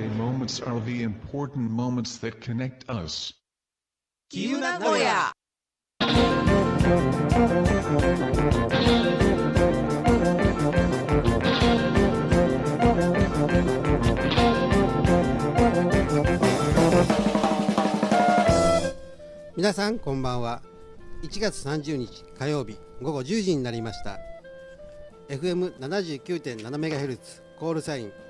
Todoke moments are the important moments that connect us. きゆなごや。 皆さんこんばんは。1月30日火曜日午後10時になりました。 FM79.7MHz コールサイン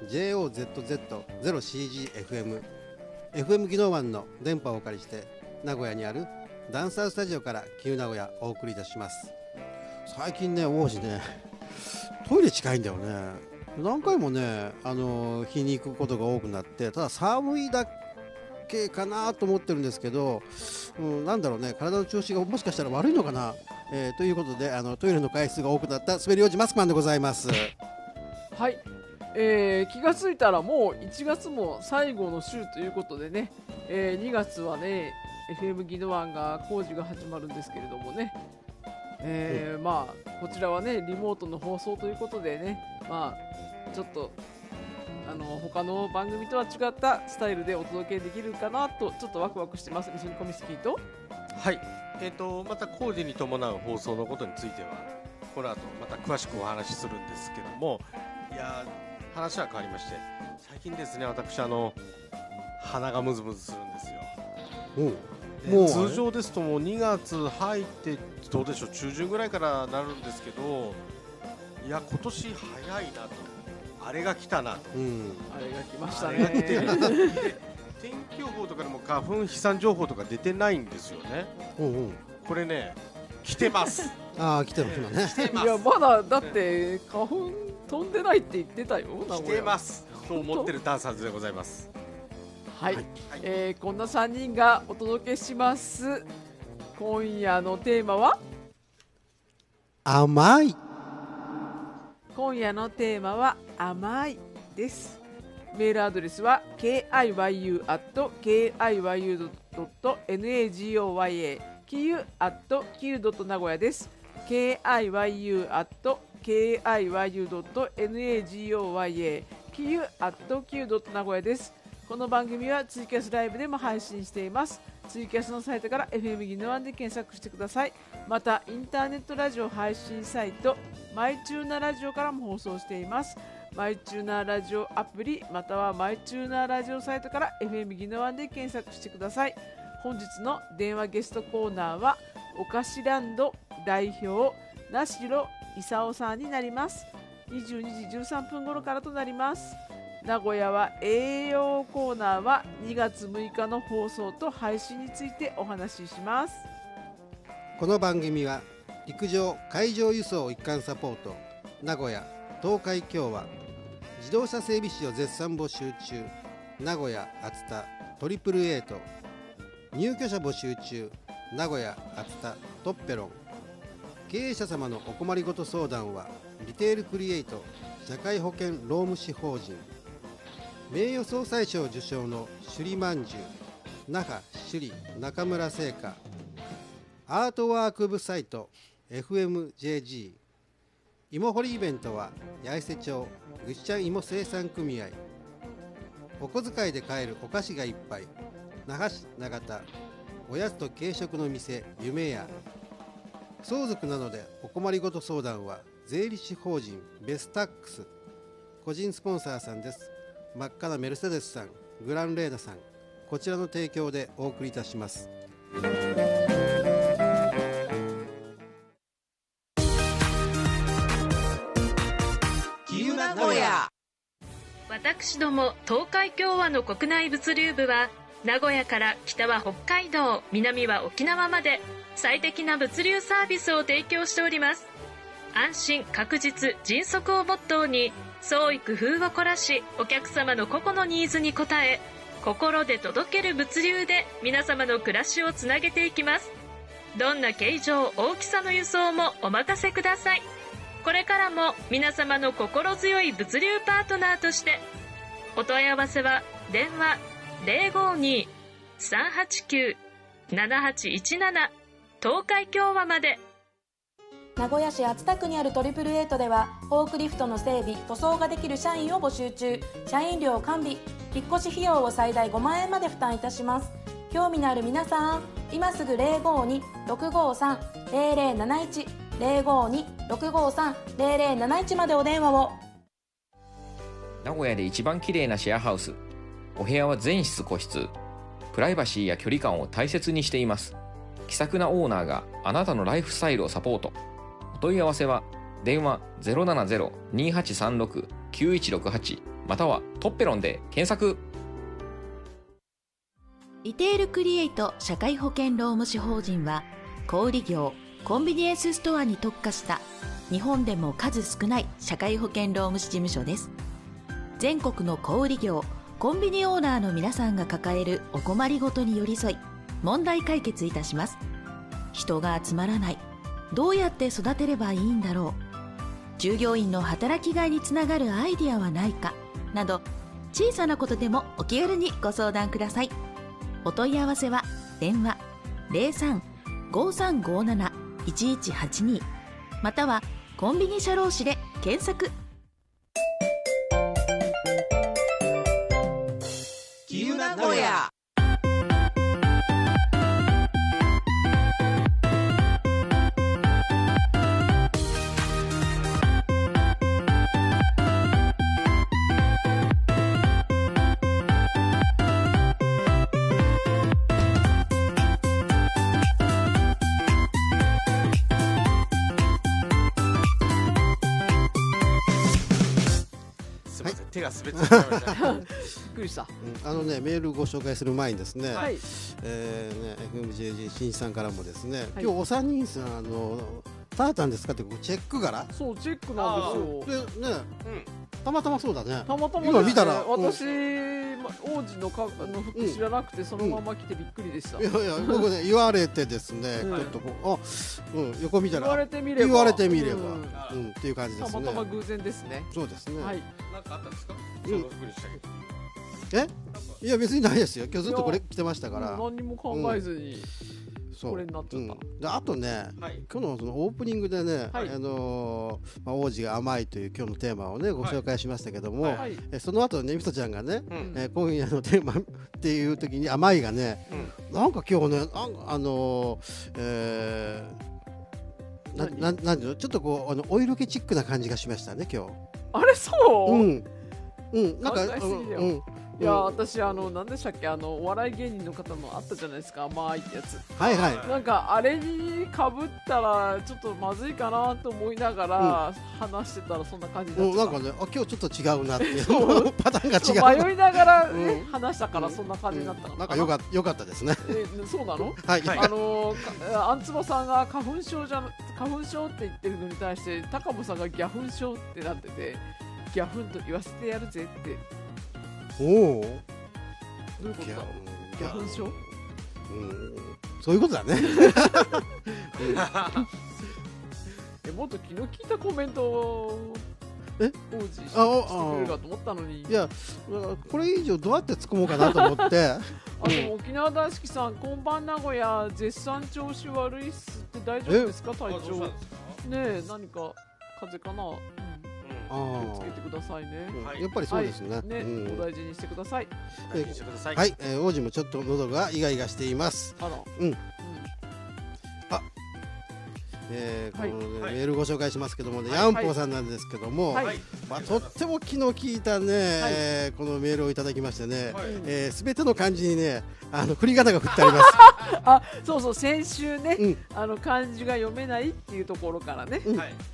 JOZZ0CGFM FM 技能湾の電波をお借りして名古屋にあるダンサースタジオからきゆ名古屋お送りいたします。最近ね、王子ねトイレ近いんだよね。何回もね日に行くことが多くなって、ただ寒いだけかなと思ってるんですけど、なんだろうね、体の調子がもしかしたら悪いのかな、ということでトイレの回数が多くなった滑り王子マスクマンでございます。 はい、気がついたらもう1月も最後の週ということでね、2月はね FM 技能湾が工事が始まるんですけれどもね、まあこちらはねリモートの放送ということでね、まあちょっと他の番組とは違ったスタイルでお届けできるかなとちょっとワクワクしてます。一緒にコミスキーと、 はい、また工事に伴う放送のことについてはこの後また詳しくお話しするんですけども、いや話は変わりまして、最近ですね、私鼻がムズムズするんですよ。もう通常ですともう2月入ってどうでしょう、中旬ぐらいからなるんですけど、いや今年早いなと、あれが来たなと、 あれが来ましたあれが来てるね天気予報とかでも花粉飛散情報とか出てないんですよね。これね来てます来てます今ね。 来てます。 いやまだだって花粉飛んでないって言ってたよ。 来てますと思ってるダンサーズでございます。 はい、こんな3人がお届けします。今夜のテーマは甘い。 今夜のテーマは甘いです。メールアドレスは kiyu@kiyu.nagoya kiyu@kiyu.名古屋です。 kiyu@kiyu.nagoya kiyu@kiyu.名古屋です。この番組はツイキャスライブでも配信しています。ツイキャスのサイトから FM 技能湾で検索してください。またインターネットラジオ配信サイトマイチューナラジオからも放送しています。マイチューナラジオアプリまたはマイチューナラジオサイトから FM 技能湾で検索してください。本日の電話ゲストコーナーはおかしランド代表那城勲さんになります。22時13分頃からとなります。名古屋は栄養コーナーは2月6日の放送と配信についてお話しします。 この番組は陸上海上輸送一貫サポート名古屋東海共和自動車整備士を絶賛募集中名古屋熱田トリプルエイト入居者募集中名古屋熱田トッペロン経営者様のお困りごと相談はリテールクリエイト社会保険労務士法人名誉総裁賞受賞の首里まんじゅう那覇首里中村製菓アートワーク部サイト FMJG 芋掘りイベントは八重瀬町ぐっちゃん芋生産組合お小遣いで買えるお菓子がいっぱい那覇市長田おやつと軽食の店夢屋相続などでお困りごと相談は税理士法人ベスタックス個人スポンサーさんです。真っ赤なメルセデスさんグランレーナさんこちらの提供でお送りいたします。 私ども東海共和の国内物流部は名古屋から北は北海道南は沖縄まで最適な物流サービスを提供しております。安心確実迅速をモットーに創意工夫を凝らしお客様の個々のニーズに応え心で届ける物流で皆様の暮らしをつなげていきます。どんな形状大きさの輸送もお任せください。これからも皆様の心強い物流パートナーとしてお問い合わせは電話 052-389-7817 東海共和まで。 名古屋市熱田区にある888ではフォークリフトの整備・塗装ができる社員を募集中。社員料完備、引っ越し費用を最大5万円まで負担いたします。興味のある皆さん、今すぐ 052-653-0071 052-653-0071 までお電話を。 名古屋で一番綺麗なシェアハウス。お部屋は全室個室。プライバシーや距離感を大切にしています。気さくなオーナーがあなたのライフスタイルをサポート。お問い合わせは電話 070-2836-9168 またはトッペロンで検索。 リテールクリエイト社会保険労務士法人は小売業、コンビニエンスストアに特化した日本でも数少ない社会保険労務士事務所です。全国の小売業、コンビニオーナーの皆さんが抱えるお困りごとに寄り添い、問題解決いたします。人が集まらない、どうやって育てればいいんだろう、従業員の働きがいにつながるアイディアはないかなど、小さなことでもお気軽にご相談ください。お問い合わせは電話 03-5357-1182 またはコンビニ社労士で検索。 きゆ名古屋。 手が滑ってしまいました。 びっくりした。 メールご紹介する前にですね、 はい。 FMJG 新一さんからもですね、 はい今日お三人さんタータンですかってチェック柄そう、チェックなんですよ。 でね、たまたまそうだね。 たまたま今見たら私、王子の服知らなくてそのまま来てびっくりでした。 いや僕ね言われてですね、ちょっと横見たら言われてみればっていう感じですね。 たまたま偶然ですね。 そうですね。 はい。 なんかあったんですか？その服にしたけど。 いや別にないですよ。今日ずっとこれ着てましたから。 何にも考えずにこれになっちゃった。 であとね、今日のそのオープニングでね、王子が甘いという今日のテーマをねご紹介しましたけども、その後ねみそちゃんがね、今夜のテーマっていう時に甘いがね、なんか今日ねなんていうの、ちょっとこうお色気チックな感じがしましたね今日。 あれそう？ なんかいや私何でしたっけ、お笑い芸人の方のあったじゃないですか、甘いってやつ。 はいはい。 なんかあれにかぶったらちょっとまずいかなと思いながら話してたらそんな感じだった。 なんかね、今日ちょっと違うなっていうパターンが違う。 迷いながらね話したからそんな感じになったのかな。 なんかよかったですね。 そうなの？ はい。 アンツボさんが花粉症って言ってるのに対して高本さんがギャフン症ってなってて、ギャフンと言わせてやるぜって。 おお。 どういうことだろう。ギャフン症？ そういうことだね。 もっと気の利いたコメントを王子してくれるかと思ったのに。 いや、これ以上どうやって突っ込もうかなと思って。 でも沖縄大好きさん、こんばん名古屋、絶賛調子悪いっすって大丈夫ですか体調？ねえ、何か風邪かな。気をつけてくださいね。 やっぱりそうですね。 お大事にしてください。 はい、王子もちょっと喉がイガイガしています。 あら。 このメールご紹介しますけどもね、ヤンポーさんなんですけども、とっても気の利いたね、このメールをいただきましてね、すべての漢字にね、振り仮名が振ってあります。 そうそう、先週ね、漢字が読めないっていうところからね、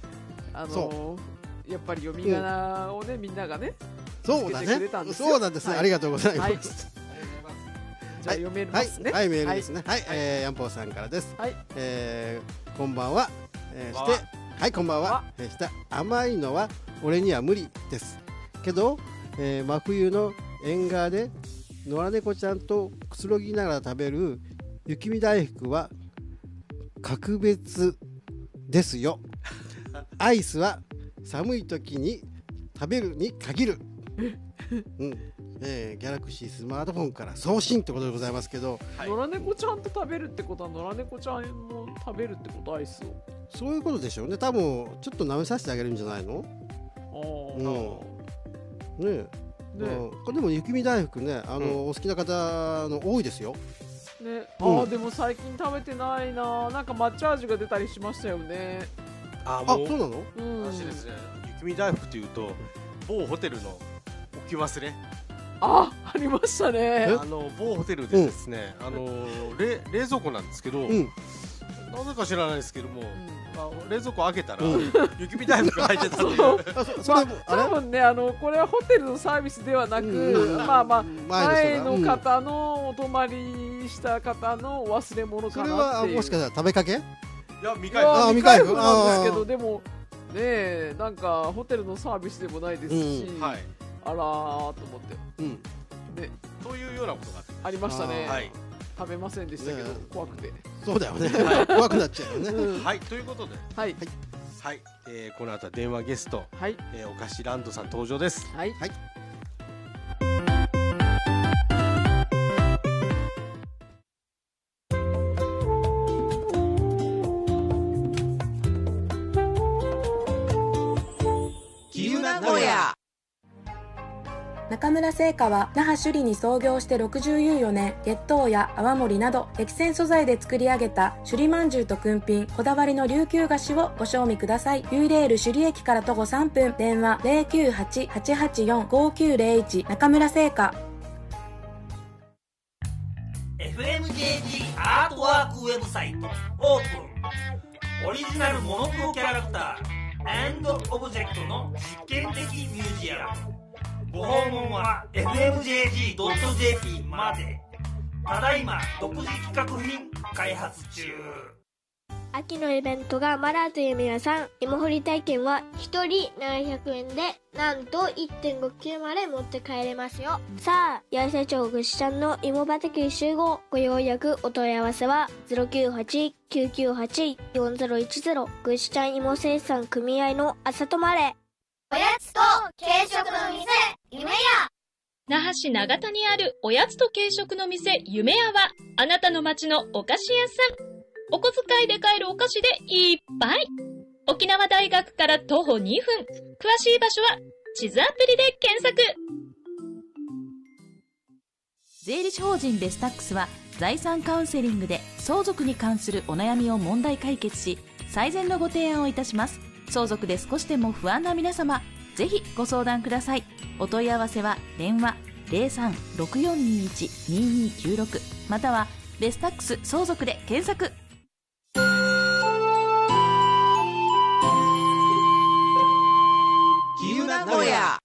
やっぱり読み仮名をね、みんながね、 そうだね、そうなんですね、ありがとうございます。 じゃあ読めますね。 はい、メールですね。はい、ヤンポーさんからです。こんばんは。こんばんは。甘いのは俺には無理です。けど、真冬の縁側で野良猫ちゃんとくつろぎながら食べる雪見大福は格別ですよ。アイスは寒い時に食べるに限る。 ギャラクシースマートフォンから送信ってことでございますけど、 野良猫ちゃんと食べるってことは野良猫ちゃんも食べるってこと？アイスを。 そういうことでしょうね。多分ちょっと舐めさせてあげるんじゃないの？ねえ、これでも雪見大福ね、お好きな方の多いですよ。 ね、でも最近食べてないな。なんか抹茶味が出たりしましたよね。 そうなの？ 私ですね、雪見大福っていうと某ホテルの置き忘れ。 ありましたね。 某ホテルでですね、冷蔵庫なんですけど、なぜか知らないですけども、冷蔵庫開けたら雪見大福が入ってたんで、 多分ね、これはホテルのサービスではなく、前の方のお泊まりした方のお忘れ物かなっていう。 それはもしかしたら食べかけ？いや、未開封なんですけど、でもね、なんかホテルのサービスでもないですし、あらーと思って、 というようなことがありましたね。食べませんでしたけど、怖くて。 そうだよね。怖くなっちゃうよね。 はい、ということで、この後は電話ゲスト、おかしランドさん登場です。 中村製菓は那覇首里に創業して64年、月桃や泡盛など激戦素材で作り上げた首里まんじゅうとくんぴん、こだわりの琉球菓子をご賞味ください。ユイレール首里駅から徒歩3分、電話 098-884-5901 中村製菓。 FMJG アートワークウェブサイトオープン。オリジナルモノクロキャラクター&オブジェクトの実験的ミュージアム。ご訪問は fmjg.jp まで。ただいま独自企画品開発中。 秋のイベントがマラーという皆さん、芋掘り体験は1人700円でなんと 1.5 kg まで持って帰れますよ。さあ、八重瀬町ぐしちゃんの芋畑集合。ご予約お問い合わせは 098-998-4010 ぐしちゃん芋生産組合の朝泊まれ。 おやつと軽食の店、夢屋。 那覇市長田にあるおやつと軽食の店夢屋は、あなたの街のお菓子屋さん。お小遣いで買えるお菓子でいっぱい。沖縄大学から徒歩2分。詳しい場所は地図アプリで検索。 税理士法人ベスタックスは財産カウンセリングで相続に関するお悩みを問題解決し、最善のご提案をいたします。相続で少しでも不安な皆様、ぜひご相談ください。お問い合わせは電話 03-6421-2296 またはベスタックス相続で検索。 キユ名古屋。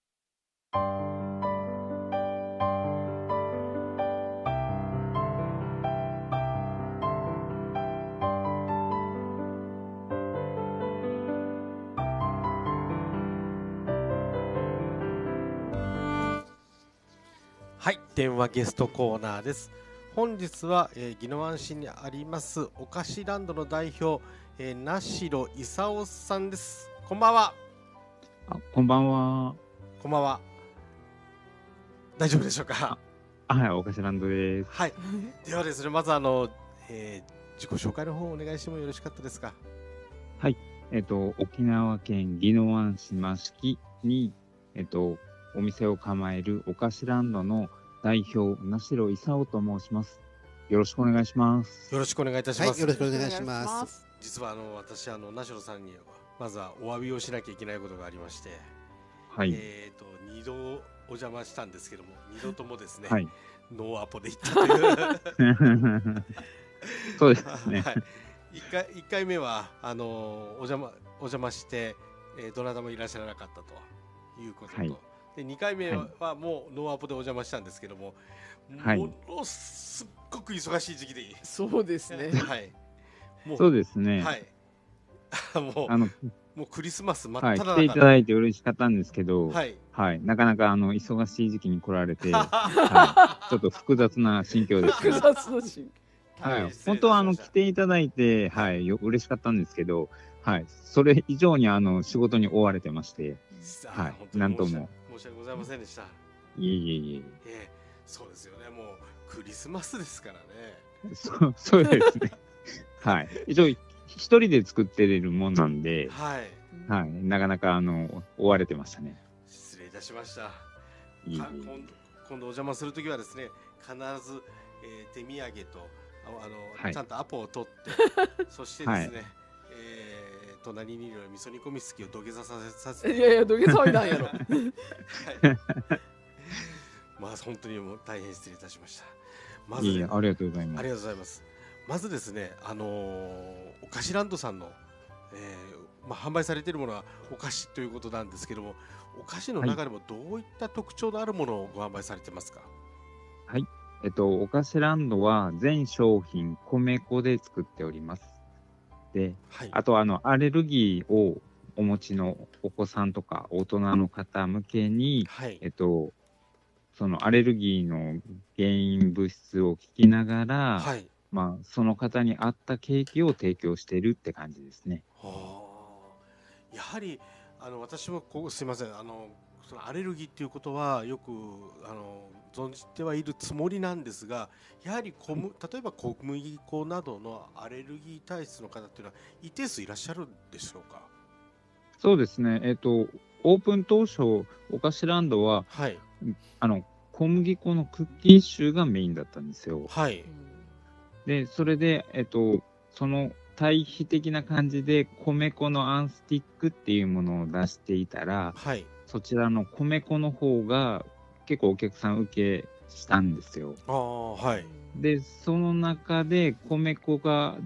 はい、電話ゲストコーナーです。本日は、宜野湾市にありますお菓子ランドの代表、名城勲さんです。こんばんは。 こんばんは。 こんばんは。大丈夫でしょうか。 はい、お菓子ランドです。 はい。ではですね、まず自己紹介の方お願いしてもよろしかったですか。 はい、沖縄県宜野湾市益城にお店を構えるお菓子ランドの代表、名城勲と申します。よろしくお願いします。 よろしくお願いいたします。 よろしくお願いします。 実は私名城さんにまずはお詫びをしなきゃいけないことがありまして、 はい。 2度お邪魔したんですけども、2度ともですね、 はい、 ノーアポで行ったという。 そうですね。 はい、1回目はお邪魔して、どなたもいらっしゃらなかったということと。はい、で2回目はもうノーアポでお邪魔したんですけども、はい、ものすっごく忙しい時期で。 そうですね。 はい。 もうそうですね。 はい。もうクリスマス真っ只中、 はい、来ていただいて嬉しかったんですけど、 はい、 はい、なかなか忙しい時期に来られて、はい、ちょっと複雑な心境ですけど。 複雑な心境。はい、本当は来ていただいて、はい、嬉しかったんですけど、はい、それ以上に仕事に追われてまして、はい、なんとも。 申し訳ございませんでした。 いえいえいそうですよね。もうクリスマスですからね。 え。そうですね。はい。一応、一人で作ってるもんなんで、 はい。 はい。なかなか、追われてましたね。 失礼いたしました。 いえいえ今度お邪魔するときはですね、必ず、手土産とはい。 ちゃんとアポを取ってそしてですね、 はい。 隣にいる味噌煮込みすきを土下座させていやいや土下座はいないやろ。 はい、まあ本当にもう大変失礼いたしました。まず、 いえいえ、ありがとうございます。 ありがとうございます。まずですね、お菓子ランドさんの、販売されているものはお菓子ということなんですけども、お菓子のはい。 中でもどういった特徴のあるものをご販売されてますか？ はい。お菓子ランドは全商品米粉で作っております。で、 はい。 あとアレルギーをお持ちのお子さんとか大人の方向けに、 はい。 そのアレルギーの原因物質を聞きながら、 はい。 その方に合ったケーキを提供してるって感じですね。 やはり私もすいません、そのアレルギーっていうことはよく存じてはいるつもりなんですが、やはり例えば小麦粉などのアレルギー体質の方っていうのは一定数いらっしゃるんでしょうか？ そうですね。オープン当初、お菓子ランドは、 はい。 小麦粉のクッキーシューがメインだったんですよ。 はい。 で、それで、その対比的な感じで、米粉のアンスティックっていうものを出していたら、 はい。 そちらの米粉の方が結構お客さん受けしたんですよ。 はい。 で、その中で米粉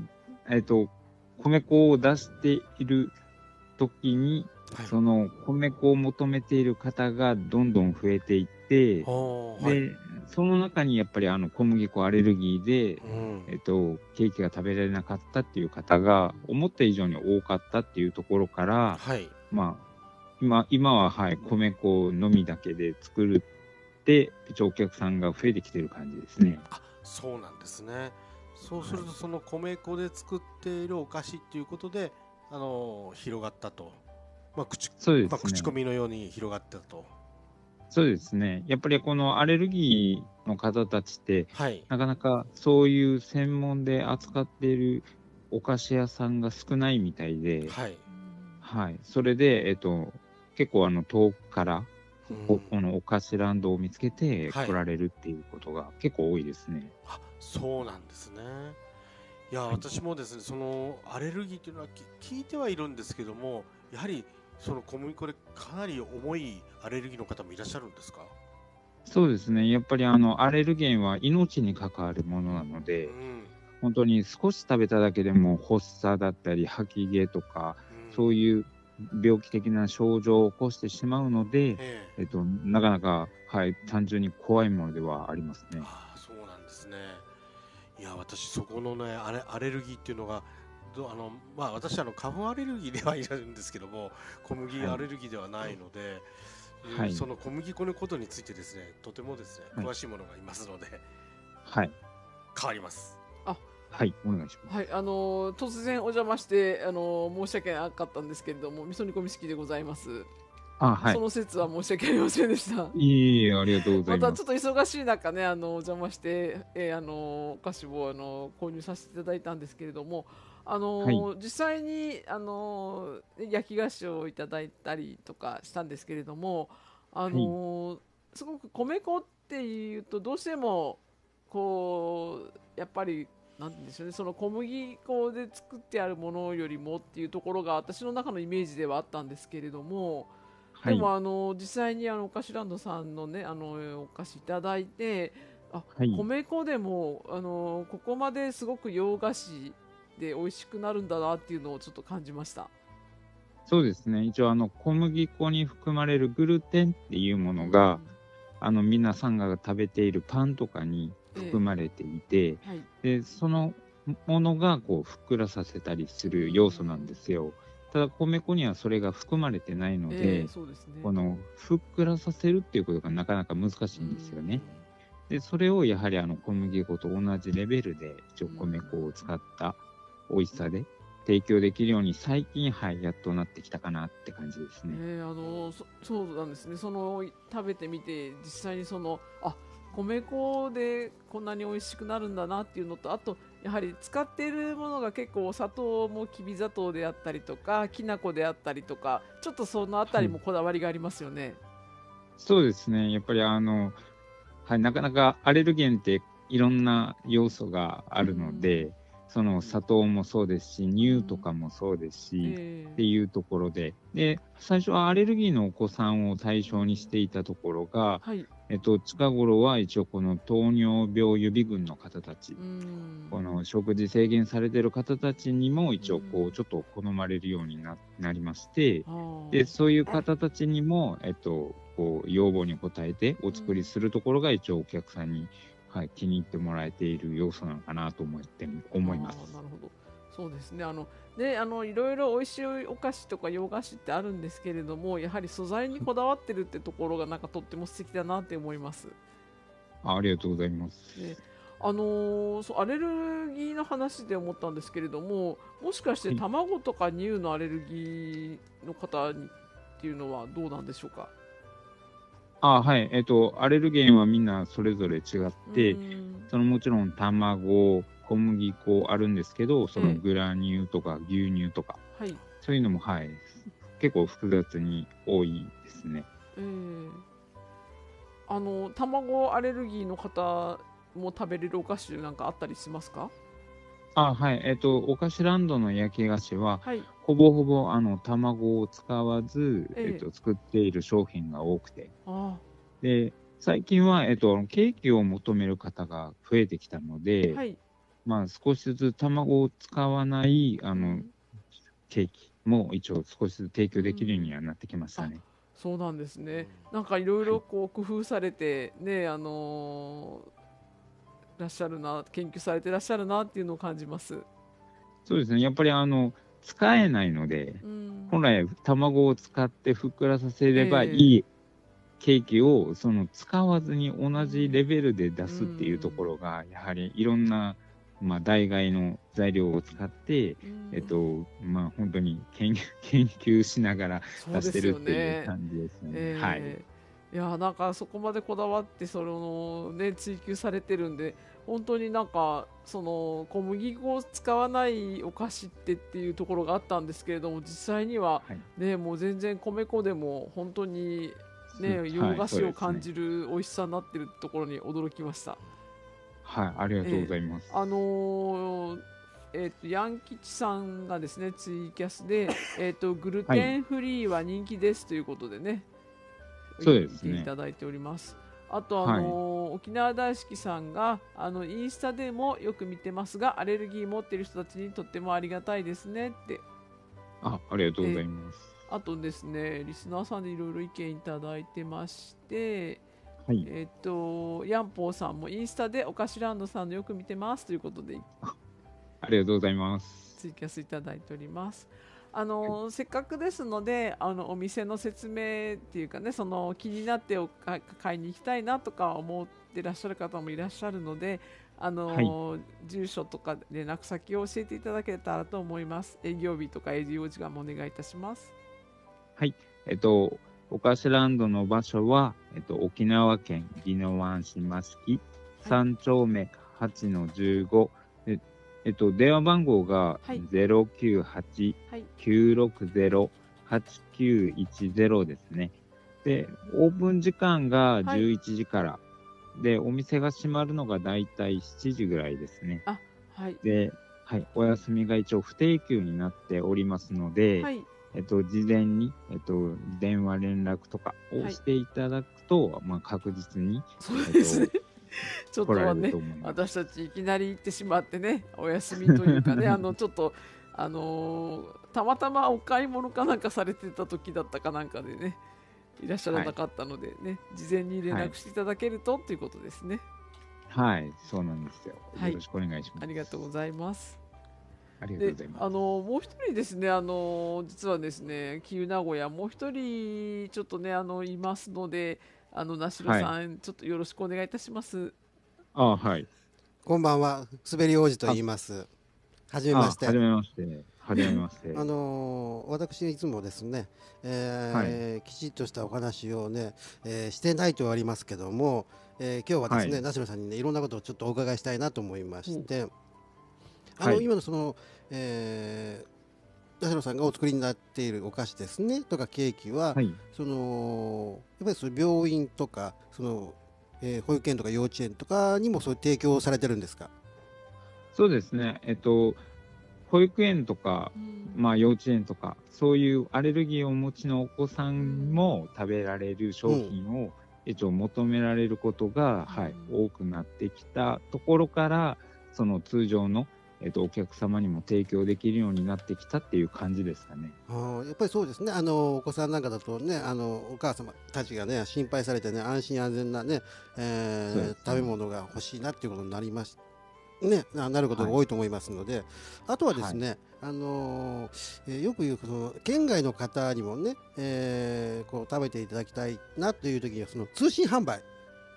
を出している時に、 はい。 その米粉を求めている方がどんどん増えていって、 はい。 で、その中にやっぱり小麦粉アレルギーで、ケーキが食べられなかったっていう方が思った以上に多かったっていうところから、 はい。 今は、はい、米粉のみだけで作るって、一応お客さんが増えてきてる感じですね。 そうなんですね。そうすると、その米粉で作っているお菓子っていうことで、広がったと。 そうですね。 口コミのように広がったと。 そうですね。やっぱりこのアレルギーの方たちって、 はい。 なかなかそういう専門で扱っているお菓子屋さんが少ないみたいで、 はい。 はい。それで、結構遠くからこのお菓子ランドを見つけてはい来られるっていうことが結構多いですね。 そうなんですね。いや、 はい。 私もですね、そのアレルギーっていうのは聞いてはいるんですけども、やはりその小麦粉でかなり重いアレルギーの方もいらっしゃるんですか？ そうですね。やっぱりアレルゲンは命に関わるものなので、本当に少し食べただけでも発作だったり吐き気とか、そういう病気的な症状を起こしてしまうので、なかなか、はい、単純に怖いものではありますね。 そうなんですね。いや、私そこのね、アレルギーっていうのが私花粉アレルギーではいるんですけども、小麦アレルギーではないので、 はい。 その小麦粉のことについてですね、とてもですね、 はい。 詳しいものがいますので、 はい。 変わります。 はい、お願いします。 はい、突然お邪魔して、申し訳なかったんですけれども、味噌煮込み式でございます。 はい。 その説は申し訳ありませんでした。 いえ、ありがとうございます。 またちょっと忙しい中ね、お邪魔して、お菓子を購入させていただいたんですけれども、 はい。 実際に焼き菓子をいただいたりとかしたんですけれども、 はい。 すごく米粉っていうとどうしてもやっぱりなんて言うんでしょうね、その小麦粉で作ってあるものよりもっていうところが私の中のイメージではあったんですけれども、ではい。 も実際にお菓子ランドさんのねお菓子いただいて、 はい。 米粉でもここまですごく洋菓子で美味しくなるんだなっていうのをちょっと感じました。 そうですね。一応小麦粉に含まれるグルテンっていうものが、皆さんが食べているパンとかに含まれていて、 はい。 で、そのものがふっくらさせたりする要素なんですよ。ただ米粉にはそれが含まれてないので、 そうですね。 このふっくらさせるっていうことがなかなか難しいんですよね。で、それをやはり小麦粉と同じレベルで一応米粉を使った美味しさで提供できるように最近、やっとなってきたかなって感じですね。 そうなんですね。食べてみて実際に米粉でこんなに美味しくなるんだなっていうのと、あとやはり使っているものが結構砂糖もきび砂糖であったりとかきな粉であったりとか、ちょっとそのあたりもこだわりがありますよね。 そうですね。やっぱりなかなかアレルゲンっていろんな要素があるので、その砂糖もそうですし、乳とかもそうですし、っていうところで、最初はアレルギーのお子さんを対象にしていたところが、近頃は一応この糖尿病予備軍の方たち、この食事制限されている方たちにも一応ちょっと好まれるようになりまして、でそういう方たちにも、要望に応えてお作りするところが一応お客さんに、気に入ってもらえている要素なのかなと思います。 なるほど。そうですね。いろいろ美味しいお菓子とか洋菓子ってあるんですけれども、やはり素材にこだわってるってところがとっても素敵だなって思います。 ありがとうございます。 アレルギーの話で思ったんですけれども、もしかして卵とか乳のアレルギーの方っていうのはどうなんでしょうか。 アレルゲンはみんなそれぞれ違って、もちろん卵、小麦粉あるんですけど、そのグラニューとか牛乳とか、そういうのも、結構複雑に多いですね。 卵アレルギーの方も食べれるお菓子なんかあったりしますか？ お菓子ランドの焼き菓子は、ほぼほぼ卵を使わず、作っている商品が多くて、で最近は、ケーキを求める方が増えてきたので、少しずつ卵を使わないケーキも一応少しずつ提供できるようにはなってきましたね。 そうなんですね。なんかいろいろ工夫されてね、らっしゃるな、研究されてらっしゃるなっていうのを感じます。 そうですね。やっぱり使えないので、本来卵を使ってふっくらさせればいいケーキを使わずに同じレベルで出すっていうところが、やはりいろんな、代替の材料を使って、本当に研究しながら出してるっていう感じですね。 いや、なんかそこまでこだわって追求されてるんで、本当に小麦粉を使わないお菓子っていうところがあったんですけれども、実際にはもう全然米粉でも本当に洋菓子を感じる美味しさになってるところに驚きました。 ありがとうございます。 ヤン吉さんがですね、ツイキャスで、グルテンフリーは人気ですということでね、 そうですね、 見ていただいております。あと沖縄大好きさんがインスタでもよく見てますが、アレルギー持っている人たちにとってもありがたいですねって。 ありがとうございます。 あとですね、リスナーさんでいろいろ意見いただいてまして、ヤンポーさんもインスタでおかしランドさんのよく見てますということで、 ありがとうございます。 ツイキャスいただいております。せっかくですのでお店の説明っていうかね、気になって買いに行きたいなとか思ってらっしゃる方もいらっしゃるので、住所とか連絡先を教えていただけたらと思います。営業日とか営業時間もお願いいたします。 おかしランドの場所は、沖縄県宜野湾市増木3丁目8-15、電話番号が 098-960-8910 ですね。で、オープン時間が11時から、で、お店が閉まるのがだいたい7時ぐらいですね。で、お休みが一応不定休になっておりますので、事前に、電話連絡とかをしていただくと、確実に、 そうですね。ちょっとはね、私たちいきなり行ってしまってね、お休みというかね、ちょっとたまたまお買い物かなんかされてた時だったかなんかでね、いらっしゃらなかったのでね、事前に連絡していただけるとっていうことですね。 そうなんですよ。よろしくお願いします。 ありがとうございます。 ありがとうございます。 もう一人ですね、実はですね、旧名古屋もう一人ちょっとねいますので、名城さん、ちょっとよろしくお願いいたします。 こんばんは、滑り王子と言います。はじめまして。 はじめまして。 はじめまして。 私いつもですね、きちっとしたお話をね、してないとはありますけども、今日はですね、梨野さんにねいろんなことをちょっとお伺いしたいなと思いまして、今のその、梨野さんがお作りになっているお菓子ですねとかケーキは、そのやっぱりその病院とかその、保育園とか幼稚園とかにもそういう提供されてるんですか？ そうですね。保育園とか、幼稚園とか、そういうアレルギーをお持ちのお子さんも食べられる商品を、求められることが、多くなってきたところから、その通常の、お客様にも提供できるようになってきたっていう感じですかね。 やっぱりそうですね。お子さんなんかだとね、お母様たちがね心配されてね、安心安全なね、食べ物が欲しいなっていうことになりますね、なることが多いと思いますので、あとはですね、よく言うその県外の方にもね、こう食べていただきたいなという時にはその通信販売、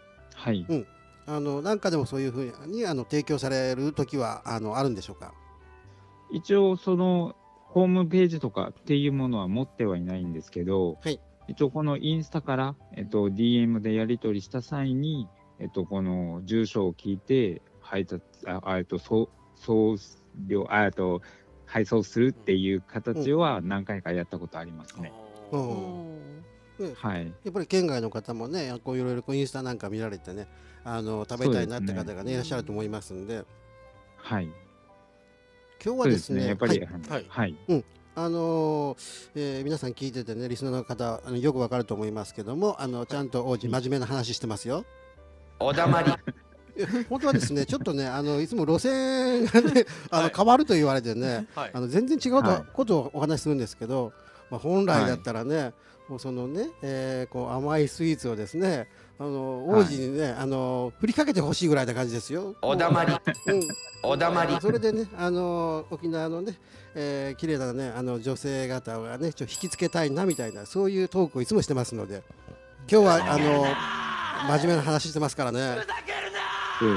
なんかでもそういうふうに提供される時はあるんでしょうか？ 一応そのホームページとかっていうものは持ってはいないんですけど、一応このインスタから、DM でやり取りした際に、この住所を聞いて配送するっていう形は何回かやったことありますね。 やっぱり県外の方もね、こういろいろインスタなんか見られてね、食べたいなって方がねいらっしゃると思いますんで、今日はですね、やっぱり皆さん聞いててね、リスナーの方よくわかると思いますけども、ちゃんと王子真面目な話してますよ。 おだまり。 本当はですね、ちょっとね、いつも路線がね、変わると言われてね、全然違うことをお話しするんですけど、本来だったらね、もうそのね、こう甘いスイーツをですね、王子にね、振りかけてほしいぐらいな感じですよ。 おだまり。おだまり。 それでね、沖縄のね、綺麗なね、女性方がね、ちょっと引きつけたいなみたいな、そういうトークをいつもしてますので、今日は真面目な話してますからね。 そう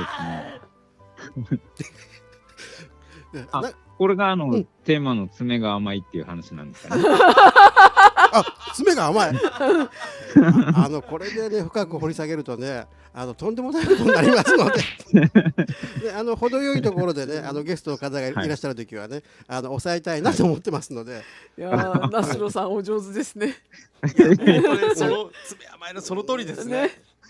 ですね。これがテーマの爪が甘いっていう話なんですかね。 爪が甘い。これでね深く掘り下げるとね、とんでもないことになりますので、で程よいところでね、ゲストの方がいらっしゃる時はね、抑えたいなと思ってますので。 いやー、那須野さんお上手ですね。 その爪甘いのその通りですね。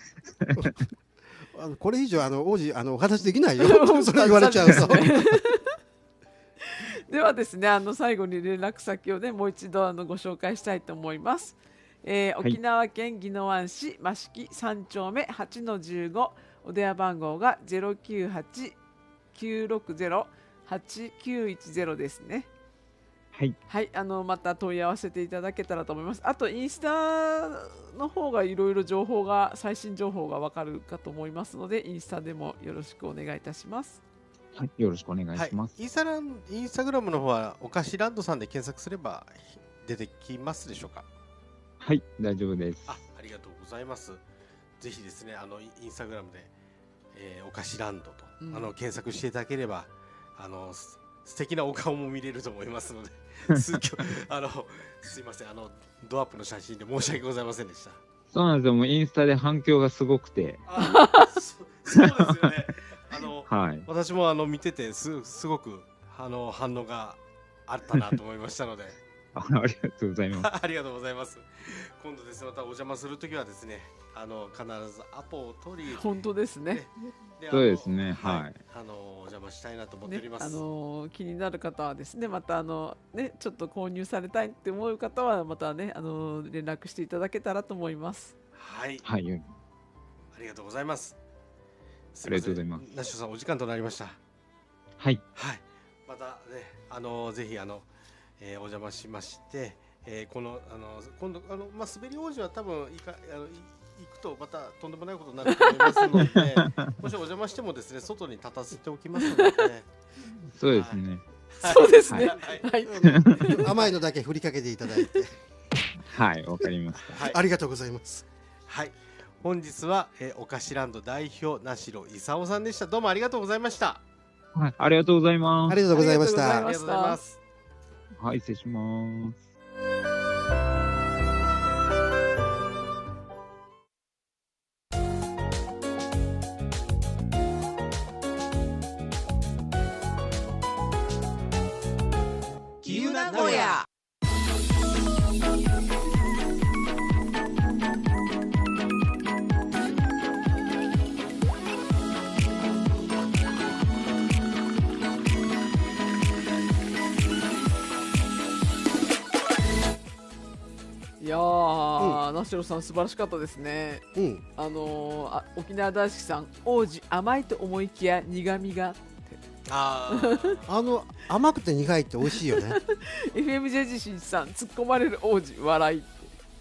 これ以上王子お話できないよ。それ言われちゃうと。 ではですね、最後に連絡先をねもう一度ご紹介したいと思います。沖縄県宜野湾市益城3丁目 8-15、 お電話番号が 098-960-8910 ですね。また問い合わせていただけたらと思います。あとインスタの方がいろいろ情報が、最新情報がわかるかと思いますので、インスタでもよろしくお願いいたします。 よろしくお願いします。 インスタグラムの方はお菓子ランドさんで検索すれば出てきますでしょうか？ 大丈夫です。 ありがとうございます。ぜひですね、インスタグラムで、お菓子ランドと、検索していただければ、素敵なお顔も見れると思いますので、すいません、ドアップの写真で申し訳ございませんでした。 そうなんですよ。もうインスタで反響がすごくて。 そうですよね。私も見ててすごく反応があったなと思いましたのでありがとうございます。 ありがとうございます。今度ですね、またお邪魔するときはですね、必ずアポを取り、 本当ですね。 そうですね。 お邪魔したいなと思っております。 気になる方はですね、またちょっと購入されたいって思う方はまたね、連絡していただけたらと思います。 ありがとうございます。 ありがとうございます。 那須さん、お時間となりました。またね、ぜひお邪魔しまして、今度滑り王子は多分行くとまたとんでもないことになると思いますので、もしお邪魔してもですね、外に立たせておきますので、 そうですね。 そうですね。 甘いのだけ振りかけていただいて。 わかりました。 ありがとうございます。 本日は、お菓子ランド代表那城勲さんでした。どうもありがとうございました。 ありがとうございます。 ありがとうございました。 ありがとうございます。 はい、失礼します。 キユ名古屋。 いやー、ナシロさん素晴らしかったですね。 うん沖縄大好きさん、王子甘いと思いきや苦味が甘くて苦いって美味しいよね。 FMJ 自身さん、突っ込まれる王子笑いって。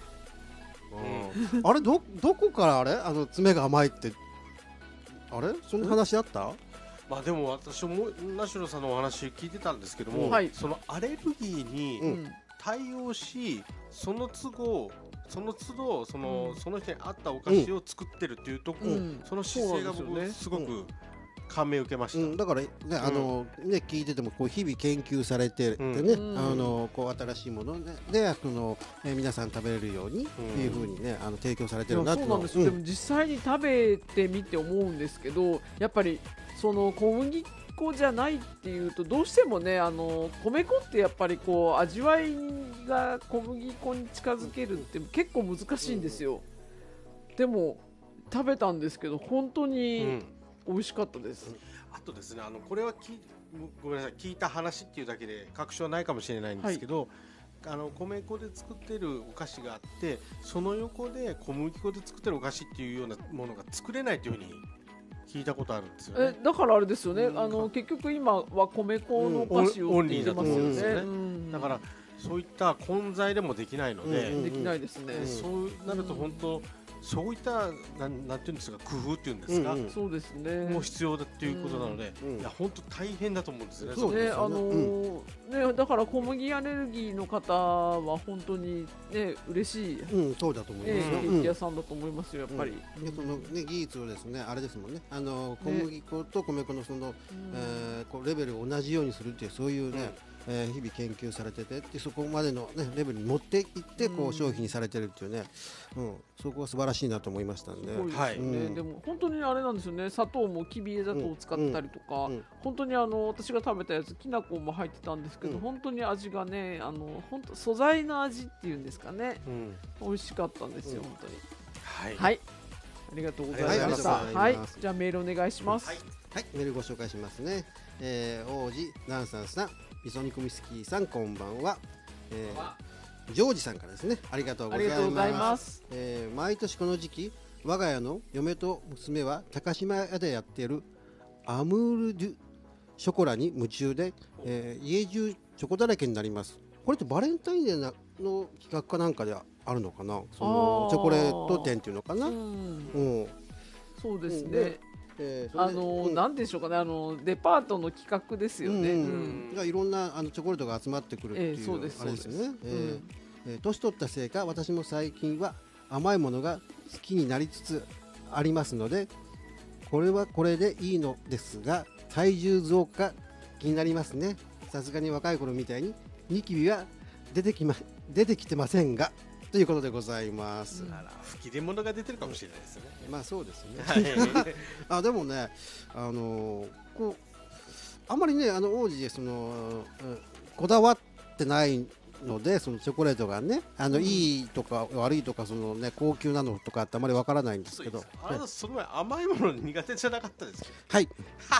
あれどこからあれ爪が甘いってあれそんな話あった？ まあでも私もナシロさんのお話聞いてたんですけども、そのアレルギーに対応し、その都度その人に合ったお菓子を作ってるっていうところ、その姿勢が僕すごく感銘を受けました。 だからね聞いててもこう日々研究されててね、こう新しいもので皆さん食べれるようにいう風にね提供されてるなって。 そうなんですよ。でも実際に食べてみて思うんですけど、やっぱりその小麦粉じゃないっていうとどうしてもね米粉ってやっぱりこう味わいが小麦粉に近づけるって結構難しいんですよ。でも食べたんですけど本当に美味しかったです。 あとですねこれはごめんなさい、聞いた話っていうだけで確証はないかもしれないんですけど、米粉で作ってるお菓子があってその横で小麦粉で作ってるお菓子っていうようなものが作れないというふうに聞いたことあるんですよね。 だからあれですよね、結局今は米粉のお菓子を売ってますよね。 だからそういった混在でもできないので、 できないですね。 そうなると本当そういったなんていうんですか、工夫っていうんですか、 そうですね、 もう必要だっていうことなので、いや本当大変だと思うんですよね。 そうね、だから小麦アレルギーの方は本当にね嬉しい、 そうだと思いますよ。 ケーキ屋さんだと思いますよやっぱり。 そのね技術をですねあれですもんね、小麦粉と米粉のそのこうレベルを同じようにするっていうそういうね。日々研究されててそこまでの、ね、レベルに持っていってこう商品にされてるっていうね、そこは素晴らしいなと思いましたんで。 でも本当にあれなんですよね、砂糖もきび砂糖を使ったりとか、本当に私が食べたやつきな粉も入ってたんですけど、本当に味がね本当素材の味っていうんですかね、美味しかったんですよ、本当に。はい、ありがとうございました。じゃあメールお願いします。 はい、メールご紹介しますね。王子ナンサンさん、みそ煮込みスキーさん、こんばんは。ジョージさんからですね、ありがとうございます。毎年この時期、我が家の嫁と娘は高島屋でやっているアムール・デュ・ショコラに夢中で、家中チョコだらけになります。これってバレンタインデーの企画かなんかであるのかな、そのチョコレート店っていうのかな。 そうですね。なんでしょうかね、デパートの企画ですよね。 いろんなチョコレートが集まってくるっていうあれですよね。年取ったせいか私も最近は甘いものが好きになりつつありますので、これはこれでいいのですが体重増加気になりますね。さすがに若い頃みたいにニキビは出てきてませんがということでございます。 吹き出物が出てるかもしれないですね。 まあそうですね。でもね、こうあんまりね王子でこだわってないので、そのチョコレートがねいいとか悪いとかそのね高級なのとかってあまりわからないんですけど。 その前甘いもの苦手じゃなかったですか。 はい。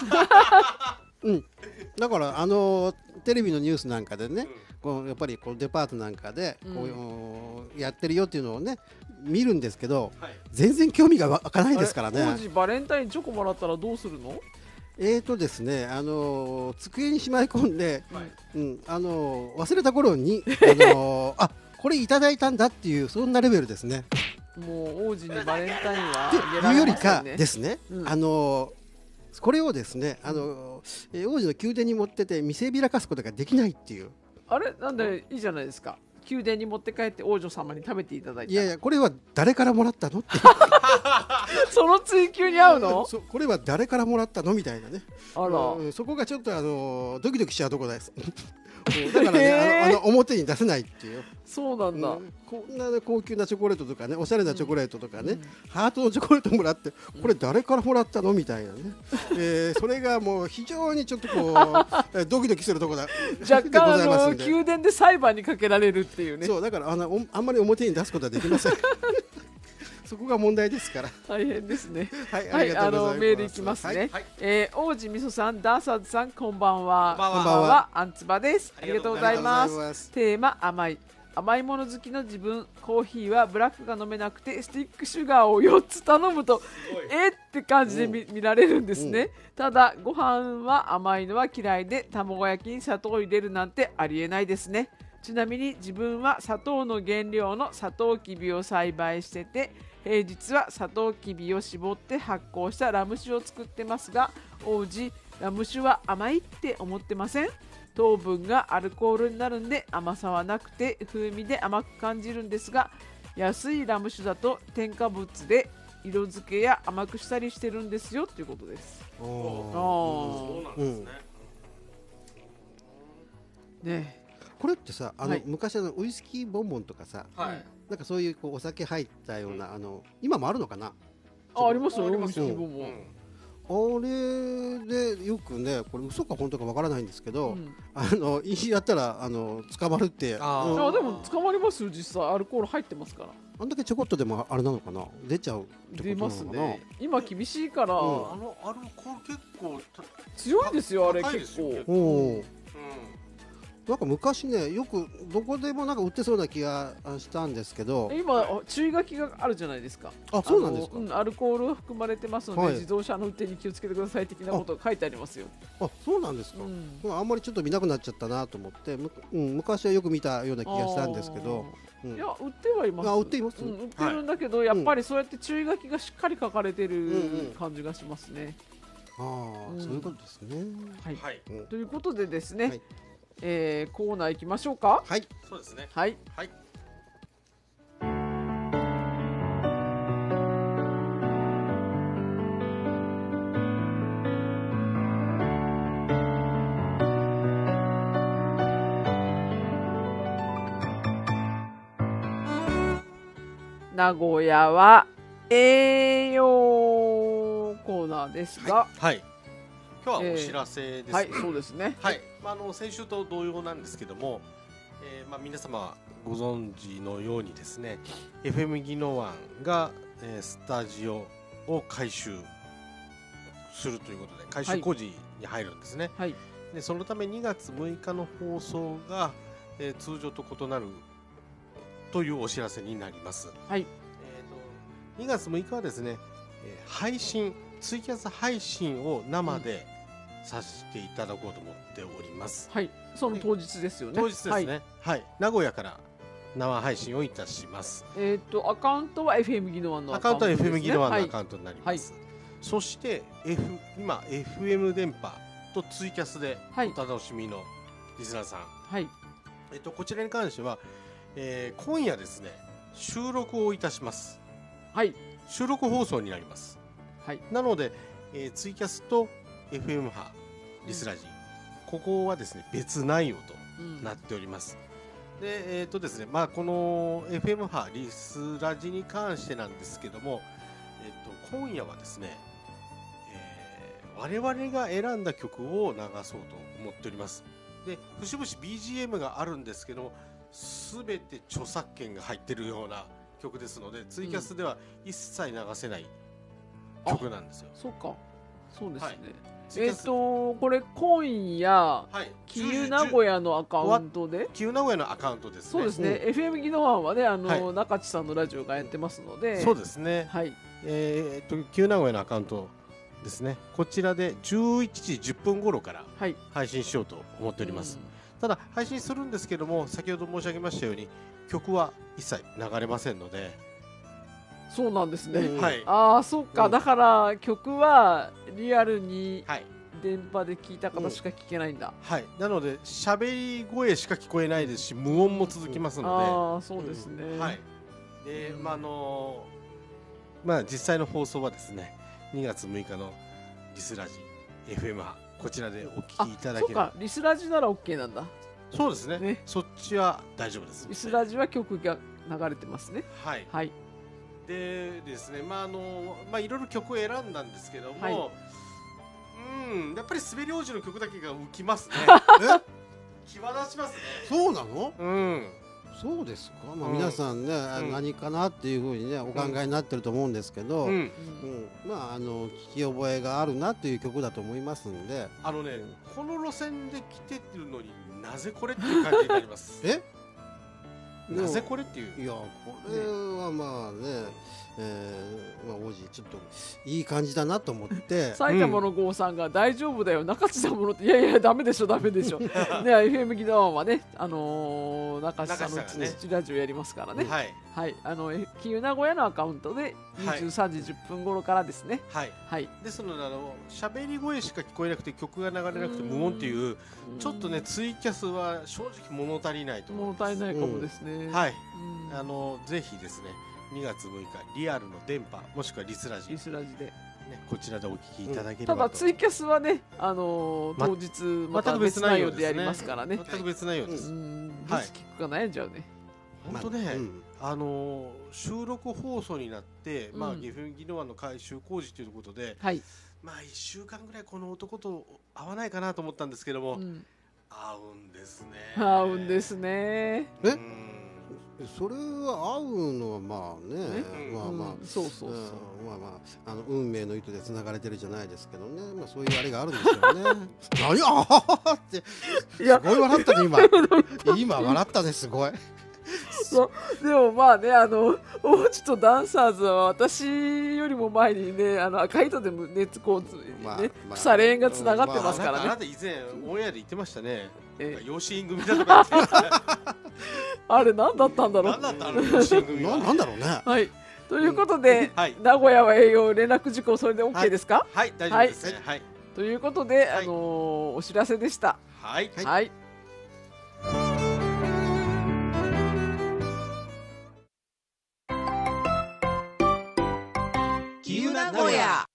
だからテレビのニュースなんかでね、やっぱりこうデパートなんかでこうやってるよっていうのをね見るんですけど、全然興味が湧かないですからね。 当時バレンタインチョコもらったらどうするの？ ですね、机にしまい込んで、忘れた頃にこれいただいたんだっていうそんなレベルですね。 もう王子にバレンタインはというよりかですね、これをですね王子の宮殿に持ってて見せびらかすことができないっていう。 あれなんでいいじゃないですか、宮殿に持って帰って王女様に食べていただいた。 いやいや、これは誰からもらったのってその追求に合うの？ これは誰からもらったのみたいなね。 あら、 そこがちょっとドキドキしちゃうところですだからね、表に出せないっていう。 そうなんだ、 こんな、ね、高級なチョコレートとかね、おしゃれなチョコレートとかね、ハートのチョコレートもらって、これ誰からもらったのみたいなね、それがもう非常にちょっとこうドキドキするところだ若干宮殿で裁判にかけられるっていうね。 そうだからあんまり表に出すことはできませんそこが問題ですから大変ですね。 はい、 メールいきますね。王子みそさん、ダーサーズさん、こんばんは。こんばんは。アンツバです。ありがとうございます。テーマ甘いもの好きの自分、コーヒーはブラックが飲めなくてスティックシュガーを4つ頼むとって感じで見られるんですね。ただご飯は甘いのは嫌いで、卵焼きに砂糖を入れるなんてありえないですね。ちなみに自分は砂糖の原料のサトウキビを栽培してて、平日はサトウキビを絞って発酵したラム酒を作ってますが、王子、ラム酒は甘いって思ってません？糖分がアルコールになるんで甘さはなくて風味で甘く感じるんですが、安いラム酒だと添加物で色付けや甘くしたりしてるんですよということです。 そうなんですね。 ね、 これってさ、昔ウイスキーボンボンとかさ、なんかそういうお酒入ったような今もあるのかな？ ありますよ、ウイスキーボンボン。 あれでよくね、これ嘘か本当かわからないんですけど、飲酒やったら捕まるって。 でも捕まりますよ、実際アルコール入ってますから。 あんだけちょこっとでもあれなのかな、出ちゃうってことなのかな。 出ますね。今厳しいから、 アルコール結構強いんですよ、あれ結構。 なんか昔ね、よくどこでもなんか売ってそうな気がしたんですけど、 今注意書きがあるじゃないですか。 あ、そうなんですか。 アルコールが含まれてますので、自動車の運転に気をつけてください的なことが書いてありますよ。 あ、そうなんですか。あんまりちょっと見なくなっちゃったなと思って、昔はよく見たような気がしたんですけど。 いや、売ってはいます。 売っています。 売ってるんだけど、やっぱりそうやって注意書きがしっかり書かれてる感じがしますね。 そういうことですね。 はい。ということでですね。コーナー行きましょうか。 はい、 そうですね。 はい。 はい。 名古屋は栄養コーナーですが、 はい。今日はお知らせですね。 はい、そうですね。 はい。先週と同様なんですけども、皆様ご存知のようにですね、FM 宜野湾が、スタジオを改修するということで、改修工事に入るんですね。 はい。 で、そのため2月6日の放送が、通常と異なるというお知らせになります。 はい。 2月6日はですね、ツイキャス配信を生でさせていただこうと思っております。 はい。その当日ですよね。 当日ですね。はい。名古屋から生配信をいたします。 アカウントは FM 宜野湾のアカウントですね。 アカウントは FM 宜野湾のアカウントになります。そして、今 FM 電波とツイキャスでお楽しみのリスナーさん。 はい。 こちらに関しては、今夜ですね、収録をいたします。 はい。 収録放送になります。 はい。 なので、ツイキャスと FM 波リスラジ、ここはですね別内容となっております。で、ですね、この FM 波リスラジに関してなんですけども、今夜はですね、我々が選んだ曲を流そうと思っております。で、節々 BGM があるんですけども、すべて著作権が入っているような曲ですので、ツイキャスでは一切流せない曲なんですよ。 そうか、そうですね。これ今夜、キユ名古屋のアカウントで、 キユ名古屋のアカウントですね。 そうですね。FM 宜野湾はね、中地さんのラジオがやってますので、 そうですね。はい。キユ名古屋のアカウントですね。こちらで11時10分頃から配信しようと思っております。ただ配信するんですけども、先ほど申し上げましたように曲は一切流れませんので。 そうなんですね。 はい。 ああ、そっか。だから曲はリアルに電波で聞いた方しか聞けないんだ。 はい。なので喋り声しか聞こえないですし、無音も続きますので。 ああ、そうですね。 はい。で、実際の放送はですね、2月6日のリスラジ FM 波、こちらでお聞きいただければ。 そうか、リスラジなら OK なんだ。 そうですね。そっちは大丈夫です。 イスラジは曲が流れてますね。 はい。 はい。 でですね、いろいろ曲を選んだんですけども、やっぱり滑り王子の曲だけが浮きますね。際立ちますね。 そうなの？ そうですか。皆さんね、何かなっていうふうにねお考えになってると思うんですけど、聞き覚えがあるなという曲だと思いますんで、 この路線で来てるのになぜこれっていう感じになります。なぜこれっていう。 いや、これはまあね、王子ちょっといい感じだなと思って埼玉の郷さんが大丈夫だよ中地さんものっていやダメでしょね FM ギノワンはね中地さんの土ラジオやりますからねはいキユ名古屋のアカウントで23時10分頃からですねはいですので喋り声しか聞こえなくて曲が流れなくて無音っていうちょっとねツイキャスは正直物足りないと思います。 物足りないかもですね。 はいぜひですね2月6日リアルの電波もしくはリスラジで、 こちらでお聞きいただければと。 ただツイキャスはね当日また別内容でやりますからね。 全く別内容です。 どっち聞くか悩んじゃうね。 本当ね収録放送になって岐阜ギノワンの改修工事ということで1週間ぐらいこの男と会わないかなと思ったんですけども合うんですね。 合うんですね。 それは合うのはまあね、 そう運命の糸で繋がれてるじゃないですけどね、そういうあれがあるんですよね。何ああってすごい笑ったね今笑ったねすごい。 でもまあね王子とダンサーズは私よりも前にね赤い糸で熱こう腐れ縁がつながってますからね。 あなた以前オンエアで言ってましたね。養子縁組だとか言ってあれ何だったんだろう。 何だったの養子縁組は。 何だろうね。 はい。ということで名古屋は営業連絡事項それで OK ですか。 はい大丈夫ですね。 ということでお知らせでした。 はいはい。 キユ名古屋。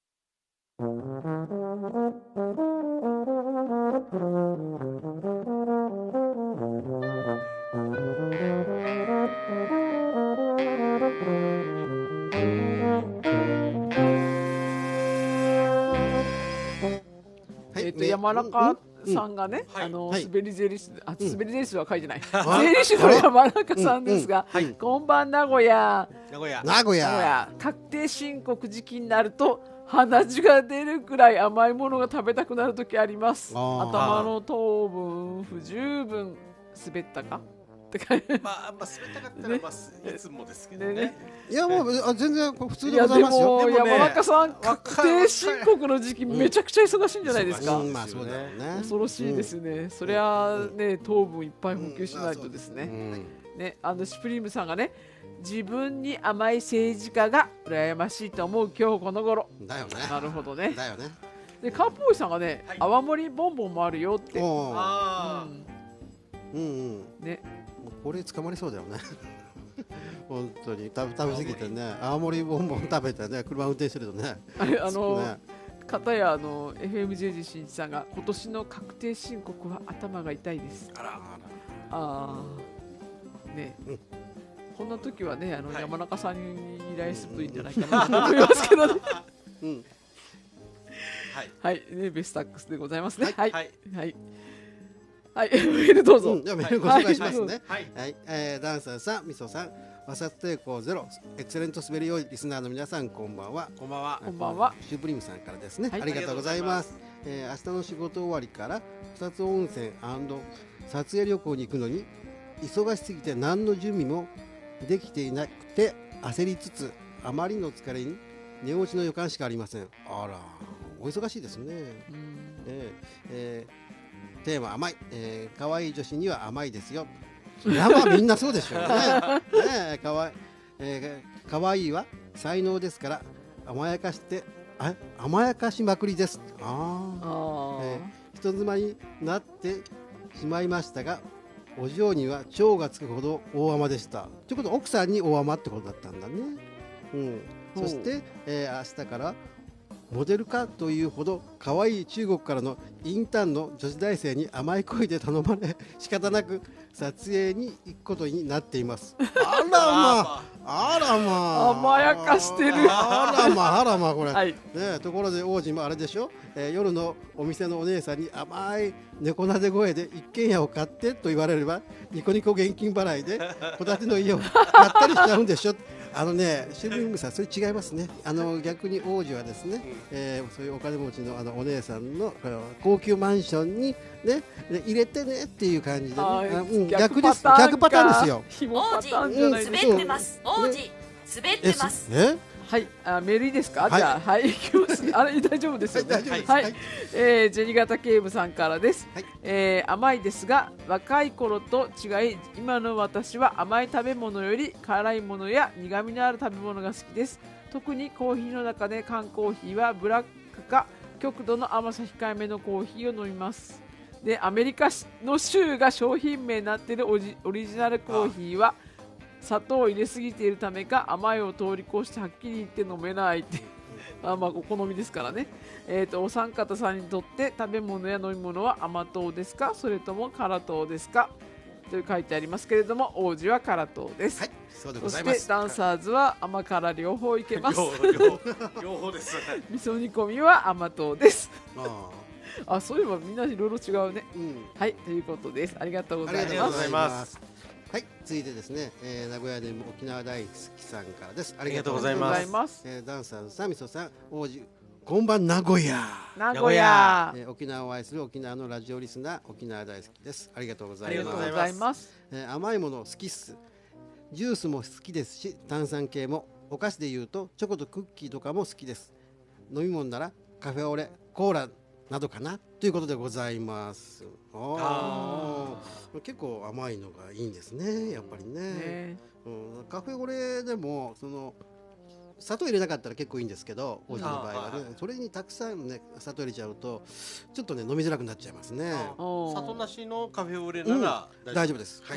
山中さんがね、滑り税理士、滑り税理士は書いてない。税理士の山中さんですが、こんばん名古屋。確定申告時期になると鼻血が出るくらい甘いものが食べたくなる時あります。頭の糖分不十分滑ったか。 滑ったかったらいつもですけどね。 いやもう全然普通でございますよ。 でも山中さん確定申告の時期めちゃくちゃ忙しいんじゃないですか。 まあそうだよね。 恐ろしいですね。そりゃね糖分いっぱい補給しないとですね。ねシュプリームさんがね自分に甘い政治家が羨ましいと思う今日この頃。 だよね。 なるほどね。 だよね。 でカーポーイさんがね泡盛ボンボンもあるよって。 ね。これ捕まりそうだよね。本当に食べ過ぎてね青森ボンボン食べてね車運転してるとね。 片やFMJG 新一さんが今年の確定申告は頭が痛いです。ね。こんな時はね山中さんに依頼するといいんじゃないかなと思いますけどね。はいねベスタックスでございますね。はいはい。はい、メールどうぞ。 じゃあメールご紹介しますね。はい、ダンサーさん、みそさん、摩擦抵抗ゼロ、エクセレント滑りよいリスナーの皆さん、こんばんは。 こんばんは。 こんばんは。 シュプリームさんからですね。ありがとうございます。明日の仕事終わりから草津温泉&撮影旅行に行くのに忙しすぎて何の準備もできていなくて焦りつつあまりの疲れに寝落ちの予感しかありません。あら、お忙しいですね。テーマ甘い、可愛い女子には甘いですよ。それはまあみんなそうでしょうね。可愛いは才能ですから甘やかしまくりです。人妻になってしまいましたが、お嬢には蝶がつくほど大甘でした。ということは奥さんに大甘ってことだったんだね。そして、明日からモデルかというほど可愛い中国からのインターンの女子大生に甘い声で頼まれ仕方なく撮影に行くことになっています。あらまあ、あらまあ、 甘やかしてる。 あらまあ、あらまあ、これ、 はい、 ね、ところで王子もあれでしょ、夜のお店のお姉さんに甘い猫なで声で一軒家を買ってと言われればニコニコ現金払いで戸建ての家を買ったりしちゃうんでしょ。シュルリングさん、それ違いますね。逆に王子はですね、そういうお金持ちのお姉さんの高級マンションにね、入れてねっていう感じでね、逆です。逆パターンですよ。 王子滑ってます。王子滑ってます。 はい、メールいいですか、じゃあ、はい、いきます。あれ、大丈夫ですよね。はい、銭形警部さんからです。甘いですが、若い頃と違い、今の私は甘い食べ物より辛いものや苦味のある食べ物が好きです。特にコーヒーの中で缶コーヒーはブラックか極度の甘さ控えめのコーヒーを飲みます。で、アメリカの州が商品名になっているオリジナルコーヒーは砂糖を入れすぎているためか甘いを通り越してはっきり言って飲めないってまあお好みですからね。お三方さんにとって食べ物や飲み物は甘党ですか、それとも辛党ですかと書いてありますけれども、王子は辛党です。はい、 そうでございます。 そしてダンサーズは甘辛両方いけます。 両方です。 味噌煮込みは甘党です。あ、そういえばみんないろいろ違うね。はい、ということです。ありがとうございます。 はい、続いてですね、名古屋で沖縄大好きさんからです。 ありがとうございます。 ダンサーズさん、みそさん、王子、こんばん名古屋。 名古屋。 沖縄を愛する沖縄のラジオリスナー、沖縄大好きです。ありがとうございます。 ありがとうございます。 甘いもの好きっす。ジュースも好きですし、炭酸系も。お菓子で言うとチョコとクッキーとかも好きです。飲み物ならカフェオレ、コーラなどかなということでございます。結構甘いのがいいんですね、やっぱりね。カフェオレでも砂糖入れなかったら結構いいんですけど、王子の場合はね、それにたくさんね砂糖入れちゃうとちょっとね飲みづらくなっちゃいますね。 砂糖なしのカフェオレなら大丈夫です。はい。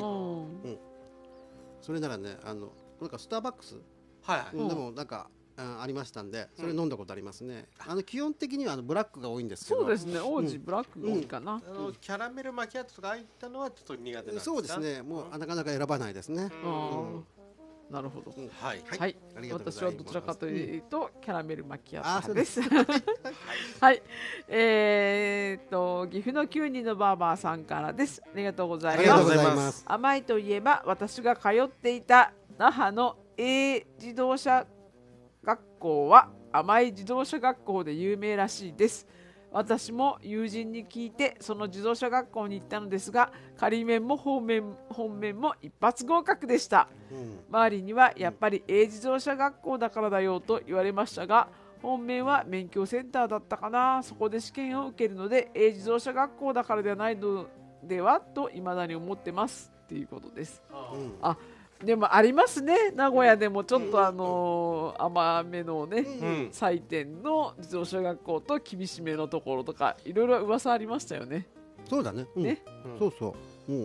それならね、なんかスターバックスでもなんかありましたんで、それ飲んだことありますね。基本的にはブラックが多いんですけど。 そうですね、王子ブラックが多いかな。 キャラメルマキアットとかああいったのはちょっと苦手なんですか。 そうですね、もうなかなか選ばないですね。 なるほど。 はい。 私はどちらかというとキャラメルマキアットです。はい。岐阜の9人のバーバーさんからです。ありがとうございます。甘いといえば私が通っていた那覇の自動車学校は甘い自動車学校で有名らしいです。私も友人に聞いてその自動車学校に行ったのですが、仮面も本面も一発合格でした。周りにはやっぱり自動車学校だからだよと言われましたが、本面は免許センターだったかな、そこで試験を受けるので自動車学校だからではないのではと未だに思ってますということです。でもありますね、名古屋でもちょっと甘めのね、採点の自動車学校と厳しめのところとかいろいろ噂ありましたよね。 そうだね。そうそう。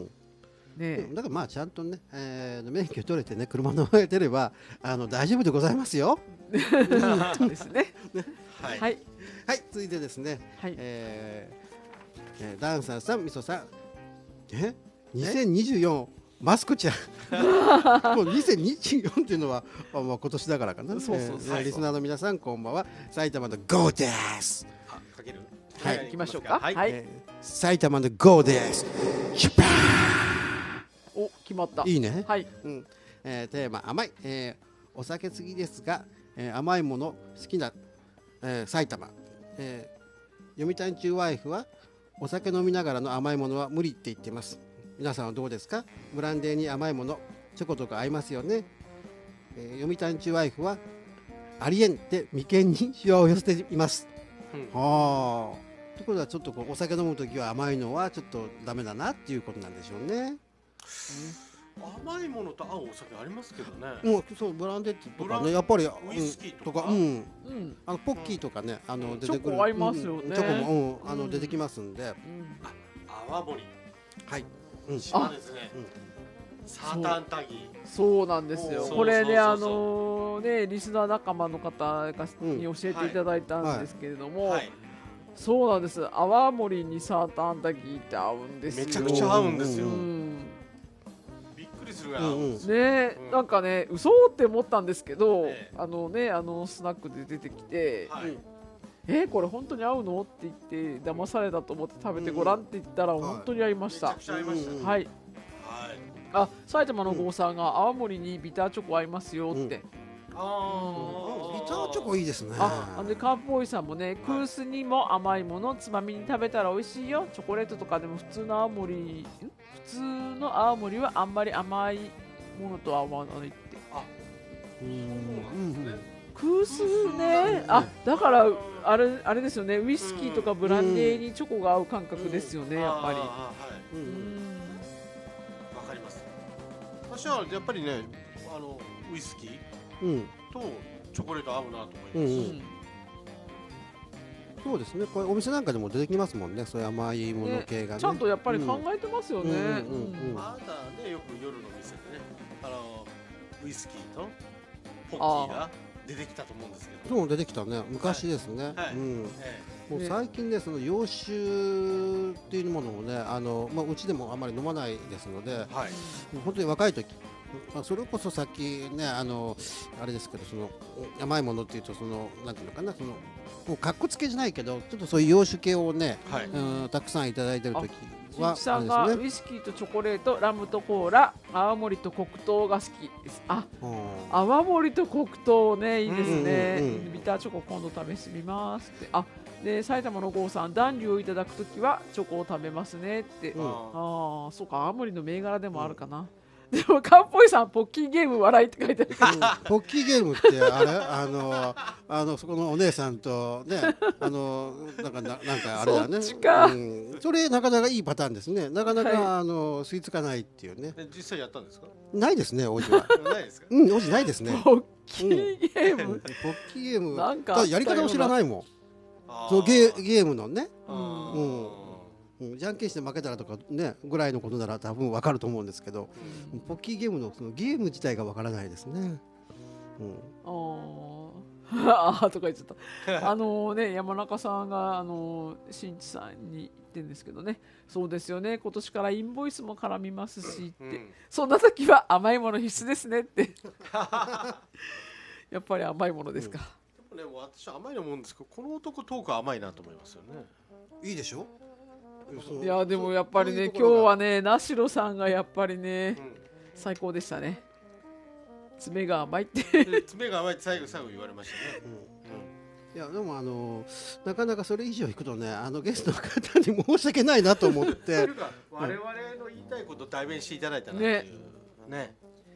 だからまあちゃんとね、免許取れてね車乗れてれば大丈夫でございますよ。 ですね。 はい。続いてですね。ダンサーさん、みそさん。2024。マスコちゃんもう2024っていうのは、今年だからかな。リスナーの皆さんこんばんは。埼玉のゴーです。 かける？ はい、行きましょうか。 埼玉のゴーです。 お、決まった。 いいね。 はい。 テーマ甘い。お酒好きですが、甘いもの好きな埼玉。読谷中ワイフはお酒飲みながらの甘いものは無理って言っています。皆さんはどうですか？ブランデーに甘いもの、チョコとか合いますよね。読谷中ワイフはありえんって眉間にしわを寄せています。ということはちょっとお酒飲むときは甘いのはちょっとダメだなっていうことなんでしょうね。 甘いものと合うお酒ありますけどね。 もうそうブランデーとかね、やっぱりウイスキーとか、 ポッキーとかね出てくる。チョコ合いますよね。 チョコも出てきますんで。 泡盛。 はい。 島ですね。 サーターアンタギそうなんですよ。これね、リスナー仲間の方に教えていただいたんですけれども、そうなんです。泡盛にサーターアンタギーって合うんですよ。 めちゃくちゃ合うんですよ。びっくりするぐらい合うんですよ。 ね、なんかね、嘘って思ったんですけど、スナックで出てきて、これ本当に合うのって言って騙されたと思って食べてごらんって言ったら本当に合いました。 めちゃくちゃ合いましたね。 はい。あ、埼玉の郷さんが泡盛にビターチョコ合いますよって。 ビターチョコいいですね。 でカープボーイさんもね、クースにも甘いものつまみに食べたら美味しいよ。チョコレートとかでも普通の青森はあんまり甘いものとは合わないって。クースね、だからあれですよね、ウイスキーとかブランデーにチョコが合う感覚ですよね、やっぱり。 わかります。私はやっぱりね、ウイスキーとチョコレート合うなと思います。 そうですね、これお店なんかでも出てきますもんね、そういう甘いもの系がね。 ちゃんとやっぱり考えてますよね。 まだね、よく夜の店でね、ウイスキーとポッキーが出てきたと思うんですけど。 そう出てきたね、昔ですね。もう最近ね、その洋酒っていうものをね、うちでもあんまり飲まないですので、本当に若い時、それこそさっきね、あれですけど、その甘いものっていうと、そのなんていうのかな、そのもうかっこつけじゃないけど、ちょっとそういう洋酒系をね、たくさんいただいてる時は、 しんちさんがウイスキーとチョコレート、ラムとコーラ、泡盛と黒糖が好きです。泡盛と黒糖ね、いいですね。ビターチョコ今度試してみますって。で埼玉の郷さん、暖流をいただくときはチョコを食べますねって。そうか、青森の銘柄でもあるかな。でもカンポイさん、ポッキーゲーム笑いって書いてある。 ポッキーゲームってあれそこのお姉さんとね、なんかあれだね。それなかなかいいパターンですね。なかなか吸い付かないっていうね。 実際やったんですか？ ないですね、王子は。 ないですか？ 王子ないですね。 ポッキーゲーム。 ポッキーゲーム。 なんかやり方を知らないもん。そのゲームのね。じゃんけんして負けたらとかねぐらいのことなら多分わかると思うんですけど、ポッキーゲームのそのゲーム自体がわからないですね。 とか言っちゃった。山中さんが新地さんに言ってるんですけどね、そうですよね、今年からインボイスも絡みますしって、そんな時は甘いもの必須ですねってやっぱり甘いものですか。 でも私は甘いのもんですけど、この男トークは甘いなと思いますよね。 いいでしょ。 いやでもやっぱりね、今日はね、ナシロさんがやっぱりね、最高でしたね。爪が甘いって爪が甘いって最後言われましたね。 いやでもなかなかそれ以上いくとね、ゲストの方に申し訳ないなと思って我々の言いたいことを代弁していただいたなっていうね。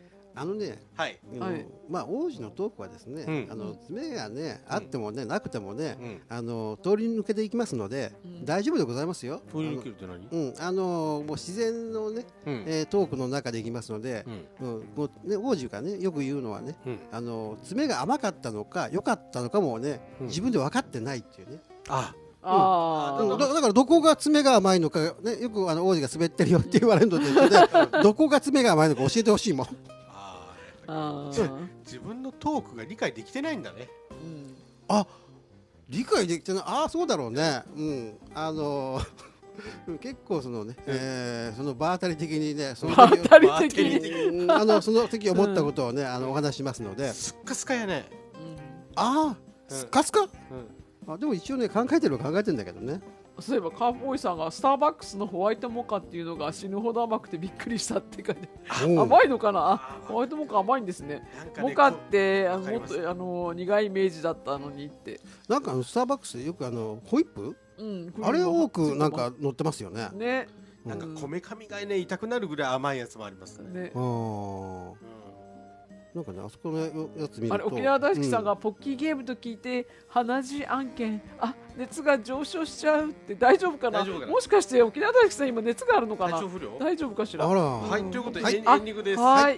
王子のトークはですね、爪がねあってもねなくてもね、通り抜けていきますので大丈夫でございますよ。 通り抜けるって何？ もう自然のねトークの中でいきますので、王子がねよく言うのはね、爪が甘かったのか良かったのかもね自分で分かってないっていうね。だからどこが爪が甘いのかね、よく王子が滑ってるよって言われるので、どこが爪が甘いのか教えてほしいもん。 自分のトークが理解できてないんだね。 理解できてない。そうだろうね。結構そのね、その場当たり的にね、その時思ったことをねお話しますので。 スッカスカやね。 スカスカ。でも一応ね考えてるんだけどね。 そういえばカーボーイさんがスターバックスのホワイトモカっていうのが死ぬほど甘くてびっくりしたって感じ。甘いのかな。ホワイトモカ甘いんですね。モカってもっと苦いイメージだったのにって。 なんかスターバックスでよくホイップ、あれ多くなんか乗ってますよね。 なんかこめかみがね痛くなるぐらい甘いやつもありますね。 なんかね、あそこのやつ見ると沖縄大好きさんがポッキーゲームと聞いて鼻血案件熱が上昇しちゃうって大丈夫かな。もしかして沖縄大好きさん今熱があるのかな。大丈夫かしら。 はい、ということでエンディングです。 はい。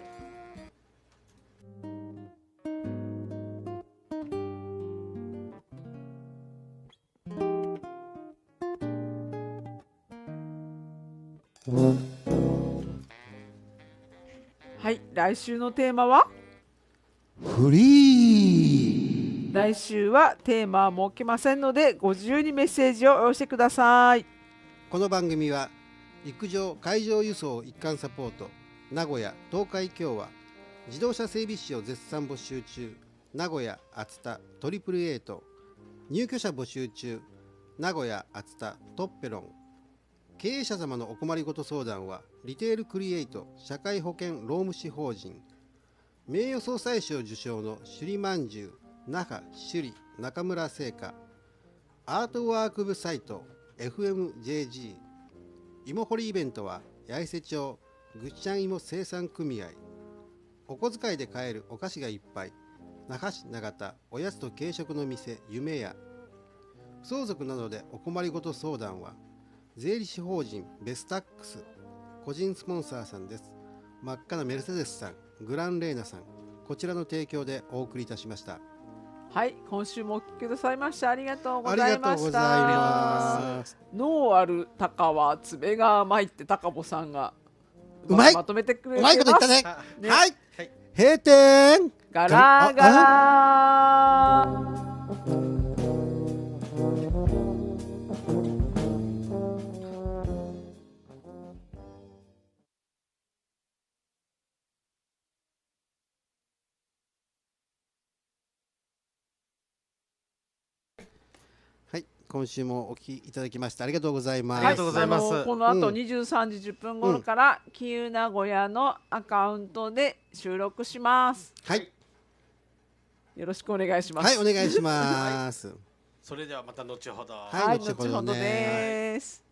はい、来週のテーマはフリー。 来週はテーマは設けませんので、ご自由にメッセージをお寄せください。 この番組は陸上海上輸送一貫サポート名古屋東海共和自動車整備士を絶賛募集中名古屋熱田トリプルエイト入居者募集中名古屋熱田トッペロン経営者様のお困りごと相談はリテールクリエイト社会保険労務士法人名誉総裁賞受賞の首里まんじゅう那覇首里中村製菓アートワーク部サイト FMJG 芋掘りイベントは八重瀬町ぐっちゃん芋生産組合お小遣いで買えるお菓子がいっぱい那覇市長田おやつと軽食の店夢屋相続などでお困りごと相談は税理士法人ベスタックス個人スポンサーさんです。真っ赤なメルセデスさんグランレーナさんこちらの提供でお送りいたしました。 はい、今週もお聞きくださいましてありがとうごありざいまがとうございした。 ます。 脳ある鷹は爪が甘いって高保さんがうまいまとめてくれてうます。 まいこと言ったね。はい、 はい、 閉店ガラガラ。 はい、今週もお聞きいただきましてありがとうございます。 ありがとうございますあのこの後23時10分頃から、キーウ名古屋のアカウントで収録します。 はい、 よろしくお願いします。 はい、お願いします。 それではまた後ほど。 はい、後ほど後ほどね。 です。